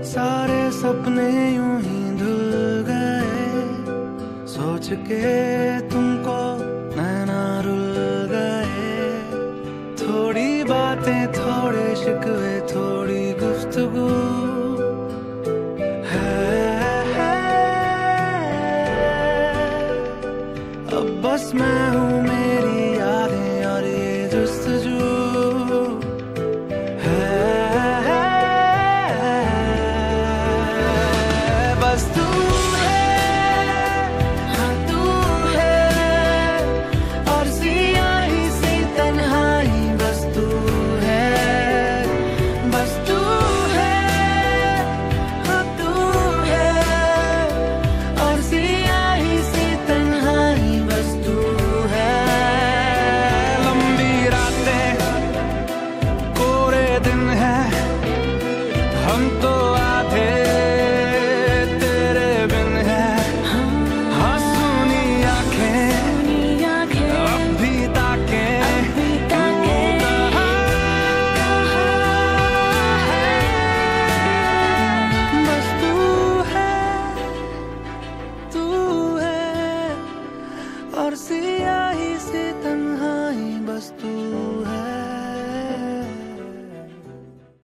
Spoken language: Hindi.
सारे सपने यूं ही धुल गए, सोच के तुमको नैना रुल गए। थोड़ी बातें, थोड़े शिकवे, थोड़ी गुफ्तगू है। अब बस मैं हूँ, मेरी यादें और ये जुस्तजू है। बस तू है, हाँ तू है, और सियाही सी तन्हाई बस तू है। बस तू है, हाँ तू है, और सियाही सी तन्हाई बस तू है। लंबी रातें, कोरे दिन है, हम तो आधे तेरे बिन है। हाँ सुनी आंखें अब भी ताके, तू कहाँ है? बस तू है, और सियाही से तन्हाई बस तू